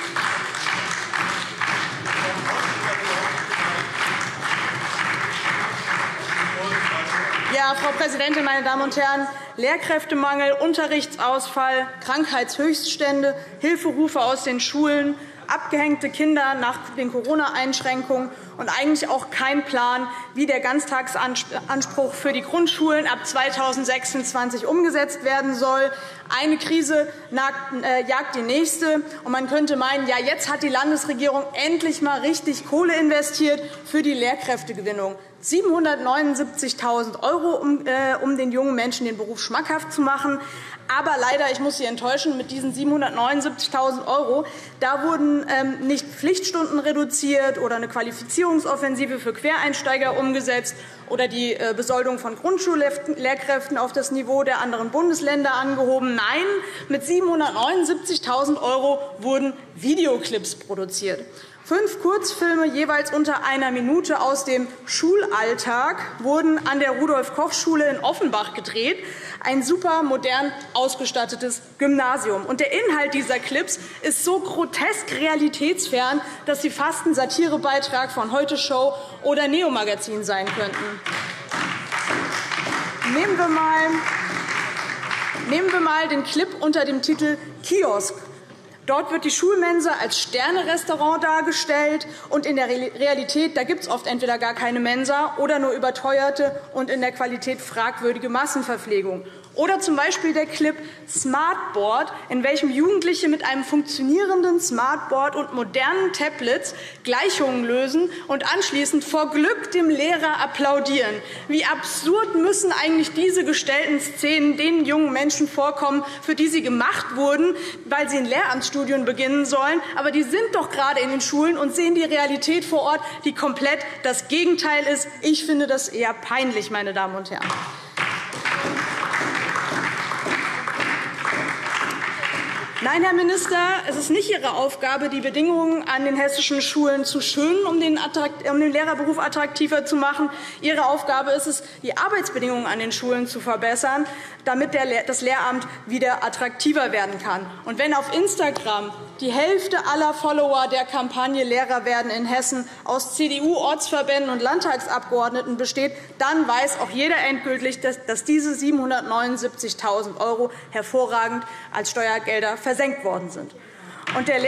Ja, Frau Präsidentin, meine Damen und Herren! Lehrkräftemangel, Unterrichtsausfall, Krankheitshöchststände, Hilferufe aus den Schulen, abgehängte Kinder nach den Corona-Einschränkungen und eigentlich auch kein Plan, wie der Ganztagsanspruch für die Grundschulen ab 2026 umgesetzt werden soll. Eine Krise jagt die nächste, und man könnte meinen, ja, jetzt hat die Landesregierung endlich einmal richtig Kohle investiert für die Lehrkräftegewinnung. 779.000 €, um den jungen Menschen den Beruf schmackhaft zu machen. Aber leider, ich muss Sie enttäuschen, mit diesen 779.000 €, da wurden nicht Pflichtstunden reduziert oder eine Qualifizierungsoffensive für Quereinsteiger umgesetzt oder die Besoldung von Grundschullehrkräften auf das Niveau der anderen Bundesländer angehoben. Nein, mit 779.000 € wurden Videoclips produziert. 5 Kurzfilme, jeweils unter einer Minute aus dem Schulalltag, wurden an der Rudolf-Koch-Schule in Offenbach gedreht, ein super modern ausgestattetes Gymnasium. Und der Inhalt dieser Clips ist so grotesk realitätsfern, dass sie fast ein Satirebeitrag von Heute Show oder Neo Magazin sein könnten. Nehmen wir mal den Clip unter dem Titel Kiosk. Dort wird die Schulmensa als Sterne-Restaurant dargestellt, und in der Realität gibt es oft entweder gar keine Mensa oder nur überteuerte und in der Qualität fragwürdige Massenverpflegung. Oder z. B. der Clip Smartboard, in welchem Jugendliche mit einem funktionierenden Smartboard und modernen Tablets Gleichungen lösen und anschließend vor Glück dem Lehrer applaudieren. Wie absurd müssen eigentlich diese gestellten Szenen den jungen Menschen vorkommen, für die sie gemacht wurden, weil sie ein Lehramtsstudium beginnen sollen. Aber die sind doch gerade in den Schulen und sehen die Realität vor Ort, die komplett das Gegenteil ist. Ich finde das eher peinlich, meine Damen und Herren. Nein, Herr Minister, es ist nicht Ihre Aufgabe, die Bedingungen an den hessischen Schulen zu schönen, um den Lehrerberuf attraktiver zu machen. Ihre Aufgabe ist es, die Arbeitsbedingungen an den Schulen zu verbessern, damit das Lehramt wieder attraktiver werden kann. Und wenn auf Instagram die Hälfte aller Follower der Kampagne Lehrer werden in Hessen aus CDU, Ortsverbänden und Landtagsabgeordneten besteht, dann weiß auch jeder endgültig, dass diese 779.000 € hervorragend als Steuergelder versenkt worden sind. Und der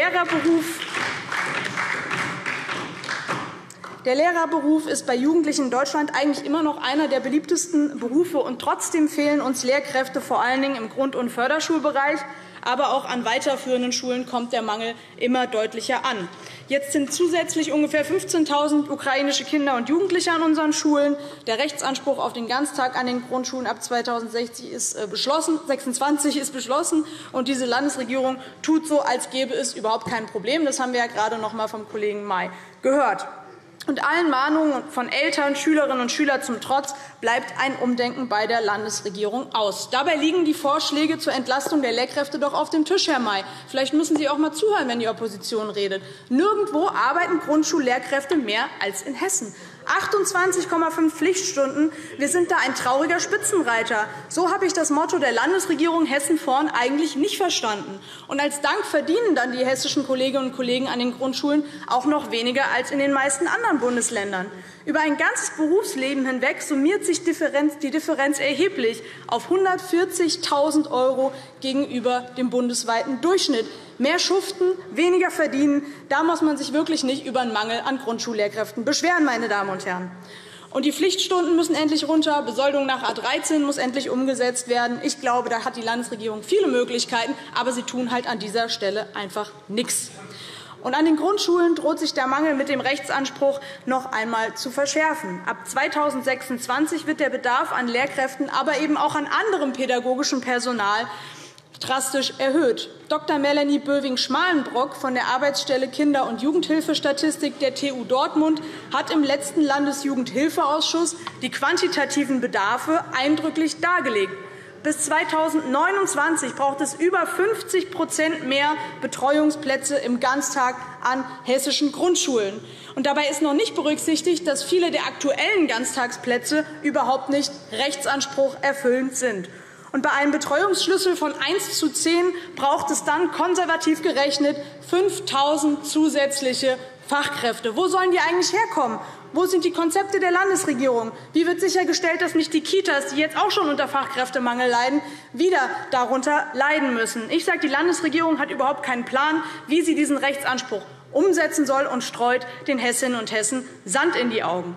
Lehrerberuf ist bei Jugendlichen in Deutschland eigentlich immer noch einer der beliebtesten Berufe. Und trotzdem fehlen uns Lehrkräfte, vor allen Dingen im Grund- und Förderschulbereich. Aber auch an weiterführenden Schulen kommt der Mangel immer deutlicher an. Jetzt sind zusätzlich ungefähr 15.000 ukrainische Kinder und Jugendliche an unseren Schulen. Der Rechtsanspruch auf den Ganztag an den Grundschulen ab 2026 ist beschlossen. Und diese Landesregierung tut so, als gäbe es überhaupt kein Problem. Das haben wir ja gerade noch einmal vom Kollegen May gehört. Und allen Mahnungen von Eltern, Schülerinnen und Schülern zum Trotz bleibt ein Umdenken bei der Landesregierung aus. Dabei liegen die Vorschläge zur Entlastung der Lehrkräfte doch auf dem Tisch, Herr May. Vielleicht müssen Sie auch einmal zuhören, wenn die Opposition redet. Nirgendwo arbeiten Grundschullehrkräfte mehr als in Hessen. 28,5 Pflichtstunden. Wir sind da ein trauriger Spitzenreiter. So habe ich das Motto der Landesregierung Hessen vorn eigentlich nicht verstanden. Und als Dank verdienen dann die hessischen Kolleginnen und Kollegen an den Grundschulen auch noch weniger als in den meisten anderen Bundesländern. Über ein ganzes Berufsleben hinweg summiert sich die Differenz erheblich auf 140.000 € gegenüber dem bundesweiten Durchschnitt. Mehr schuften, weniger verdienen, da muss man sich wirklich nicht über einen Mangel an Grundschullehrkräften beschweren, meine Damen und Herren. Und die Pflichtstunden müssen endlich runter. Besoldung nach A 13 muss endlich umgesetzt werden. Ich glaube, da hat die Landesregierung viele Möglichkeiten, aber sie tun halt an dieser Stelle einfach nichts. Und an den Grundschulen droht sich der Mangel mit dem Rechtsanspruch noch einmal zu verschärfen. Ab 2026 wird der Bedarf an Lehrkräften, aber eben auch an anderem pädagogischem Personal drastisch erhöht. Dr. Melanie Böwing-Schmalenbrock von der Arbeitsstelle Kinder- und Jugendhilfestatistik der TU Dortmund hat im letzten Landesjugendhilfeausschuss die quantitativen Bedarfe eindrücklich dargelegt. Bis 2029 braucht es über 50% mehr Betreuungsplätze im Ganztag an hessischen Grundschulen. Und dabei ist noch nicht berücksichtigt, dass viele der aktuellen Ganztagsplätze überhaupt nicht Rechtsanspruch erfüllend sind. Und bei einem Betreuungsschlüssel von 1:10 braucht es dann konservativ gerechnet 5.000 zusätzliche Fachkräfte. Wo sollen die eigentlich herkommen? Wo sind die Konzepte der Landesregierung? Wie wird sichergestellt, dass nicht die Kitas, die jetzt auch schon unter Fachkräftemangel leiden, wieder darunter leiden müssen? Ich sage, die Landesregierung hat überhaupt keinen Plan, wie sie diesen Rechtsanspruch umsetzen soll, und streut den Hessinnen und Hessen Sand in die Augen.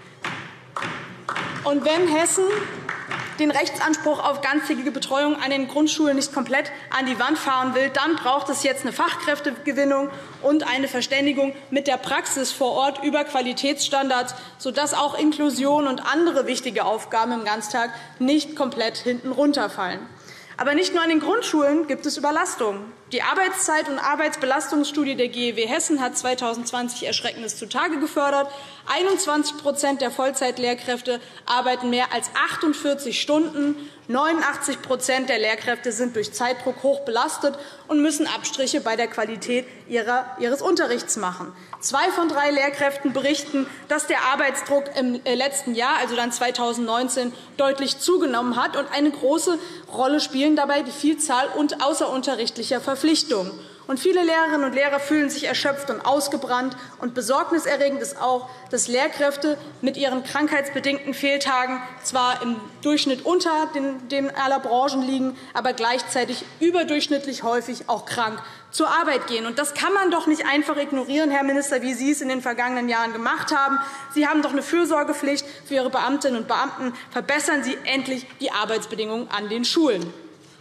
Und wenn Hessen den Rechtsanspruch auf ganztägige Betreuung an den Grundschulen nicht komplett an die Wand fahren will, dann braucht es jetzt eine Fachkräftegewinnung und eine Verständigung mit der Praxis vor Ort über Qualitätsstandards, sodass auch Inklusion und andere wichtige Aufgaben im Ganztag nicht komplett hinten runterfallen. Aber nicht nur an den Grundschulen gibt es Überlastungen. Die Arbeitszeit- und Arbeitsbelastungsstudie der GEW Hessen hat 2020 Erschreckendes zutage gefördert. 21% der Vollzeitlehrkräfte arbeiten mehr als 48 Stunden. 89% der Lehrkräfte sind durch Zeitdruck hoch belastet und müssen Abstriche bei der Qualität ihres Unterrichts machen. 2 von 3 Lehrkräften berichten, dass der Arbeitsdruck im letzten Jahr, also dann 2019, deutlich zugenommen hat. Und eine große Rolle spielen dabei die Vielzahl und außerunterrichtlicher Verpflichtungen. Und viele Lehrerinnen und Lehrer fühlen sich erschöpft und ausgebrannt. Und besorgniserregend ist auch, dass Lehrkräfte mit ihren krankheitsbedingten Fehltagen zwar im Durchschnitt unter dem aller Branchen liegen, aber gleichzeitig überdurchschnittlich häufig auch krank zur Arbeit gehen. Und das kann man doch nicht einfach ignorieren, Herr Minister, wie Sie es in den vergangenen Jahren gemacht haben. Sie haben doch eine Fürsorgepflicht für Ihre Beamtinnen und Beamten. Verbessern Sie endlich die Arbeitsbedingungen an den Schulen.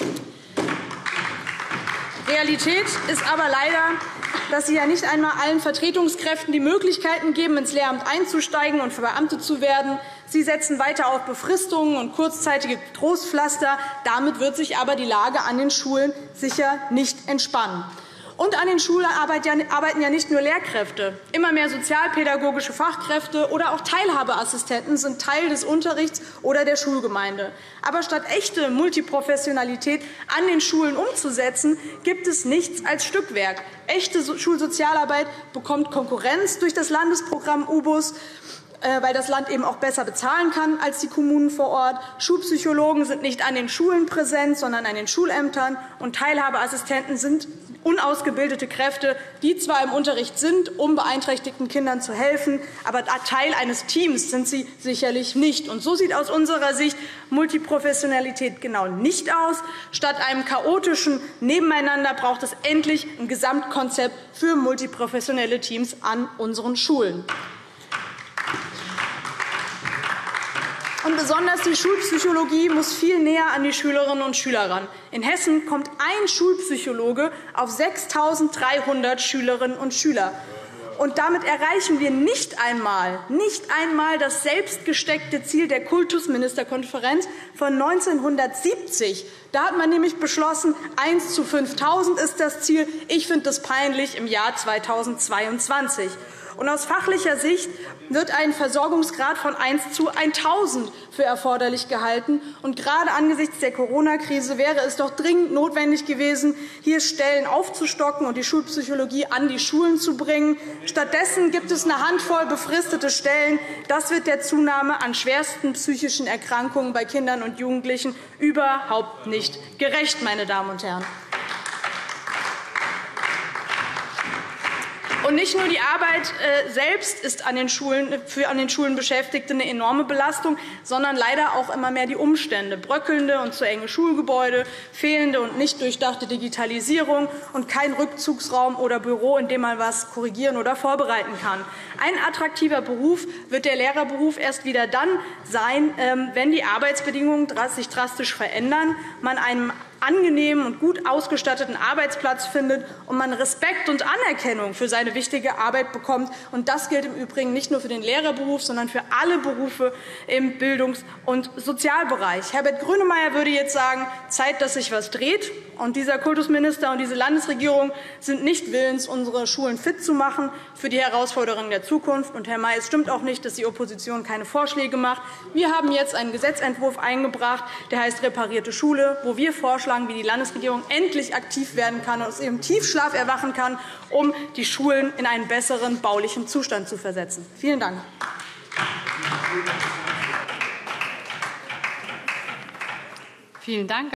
Realität ist aber leider, dass Sie ja nicht einmal allen Vertretungskräften die Möglichkeiten geben, ins Lehramt einzusteigen und verbeamtet zu werden. Sie setzen weiter auf Befristungen und kurzzeitige Trostpflaster. Damit wird sich aber die Lage an den Schulen sicher nicht entspannen. Und an den Schulen arbeiten ja nicht nur Lehrkräfte. Immer mehr sozialpädagogische Fachkräfte oder auch Teilhabeassistenten sind Teil des Unterrichts oder der Schulgemeinde. Aber statt echte Multiprofessionalität an den Schulen umzusetzen, gibt es nichts als Stückwerk. Echte Schulsozialarbeit bekommt Konkurrenz durch das Landesprogramm UBUS, weil das Land eben auch besser bezahlen kann als die Kommunen vor Ort. Schulpsychologen sind nicht an den Schulen präsent, sondern an den Schulämtern. Und Teilhabeassistenten sind unausgebildete Kräfte, die zwar im Unterricht sind, um beeinträchtigten Kindern zu helfen, aber Teil eines Teams sind sie sicherlich nicht. Und so sieht aus unserer Sicht Multiprofessionalität genau nicht aus. Statt einem chaotischen Nebeneinander braucht es endlich ein Gesamtkonzept für multiprofessionelle Teams an unseren Schulen. Und besonders die Schulpsychologie muss viel näher an die Schülerinnen und Schüler ran. In Hessen kommt ein Schulpsychologe auf 6.300 Schülerinnen und Schüler. Und damit erreichen wir nicht einmal das selbstgesteckte Ziel der Kultusministerkonferenz von 1970. Da hat man nämlich beschlossen, 1 zu 5.000 ist das Ziel. Ich finde das peinlich im Jahr 2022. Und aus fachlicher Sicht wird ein Versorgungsgrad von 1 zu 1.000 für erforderlich gehalten. Und gerade angesichts der Corona-Krise wäre es doch dringend notwendig gewesen, hier Stellen aufzustocken und die Schulpsychologie an die Schulen zu bringen. Stattdessen gibt es eine Handvoll befristete Stellen. Das wird der Zunahme an schwersten psychischen Erkrankungen bei Kindern und Jugendlichen überhaupt nicht gerecht, meine Damen und Herren. Und nicht nur die Arbeit selbst ist für an den Schulen Beschäftigte eine enorme Belastung, sondern leider auch immer mehr die Umstände. Bröckelnde und zu enge Schulgebäude, fehlende und nicht durchdachte Digitalisierung und kein Rückzugsraum oder Büro, in dem man etwas korrigieren oder vorbereiten kann. Ein attraktiver Beruf wird der Lehrerberuf erst wieder dann sein, wenn die Arbeitsbedingungen sich drastisch verändern, man einem angenehmen und gut ausgestatteten Arbeitsplatz findet und man Respekt und Anerkennung für seine wichtige Arbeit bekommt. Und das gilt im Übrigen nicht nur für den Lehrerberuf, sondern für alle Berufe im Bildungs- und Sozialbereich. Herbert Grönemeyer würde jetzt sagen, Zeit, dass sich etwas dreht. Und dieser Kultusminister und diese Landesregierung sind nicht willens, unsere Schulen fit zu machen für die Herausforderungen der Zukunft. Und, Herr May, es stimmt auch nicht, dass die Opposition keine Vorschläge macht. Wir haben jetzt einen Gesetzentwurf eingebracht, der heißt Reparierte Schule, wo wir vorschlagen, wie die Landesregierung endlich aktiv werden kann und aus ihrem Tiefschlaf erwachen kann, um die Schulen in einen besseren baulichen Zustand zu versetzen. Vielen Dank. Vielen Dank.